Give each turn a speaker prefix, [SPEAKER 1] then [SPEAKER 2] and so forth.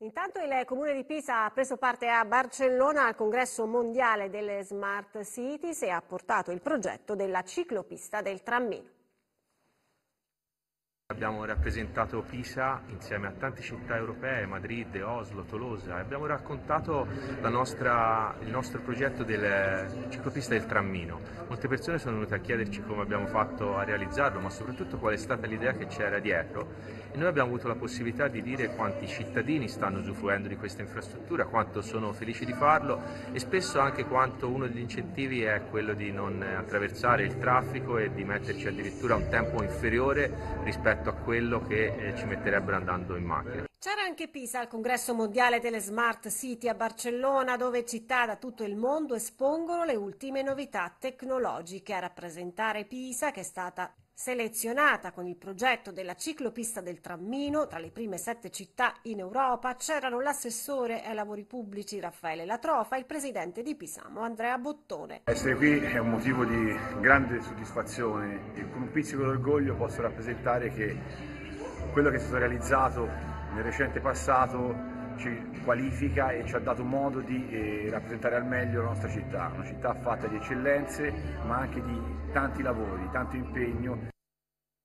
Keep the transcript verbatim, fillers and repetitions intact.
[SPEAKER 1] Intanto il Comune di Pisa ha preso parte a Barcellona al congresso mondiale delle Smart Cities e ha portato il progetto della ciclopista del Trammino.
[SPEAKER 2] Abbiamo rappresentato Pisa insieme a tante città europee, Madrid, Oslo, Tolosa, e abbiamo raccontato la nostra, il nostro progetto del ciclopista del Trammino. Molte persone sono venute a chiederci come abbiamo fatto a realizzarlo, ma soprattutto qual è stata l'idea che c'era dietro, e noi abbiamo avuto la possibilità di dire quanti cittadini stanno usufruendo di questa infrastruttura, quanto sono felici di farlo e spesso anche quanto uno degli incentivi è quello di non attraversare il traffico e di metterci addirittura un tempo inferiore rispetto a quello che eh, ci metterebbero andando in macchina.
[SPEAKER 1] C'era anche Pisa al congresso mondiale delle Smart City a Barcellona, dove città da tutto il mondo espongono le ultime novità tecnologiche. A rappresentare Pisa, che è stata selezionata con il progetto della ciclopista del Trammino tra le prime sette città in Europa, c'erano l'assessore ai lavori pubblici Raffaele Latrofa e il presidente di Pisamo Andrea Bottone.
[SPEAKER 3] Essere qui è un motivo di grande soddisfazione e con un pizzico d'orgoglio posso rappresentare che quello che è stato realizzato nel recente passato ci qualifica e ci ha dato modo di eh, rappresentare al meglio la nostra città, una città fatta di eccellenze ma anche di tanti lavori, tanto impegno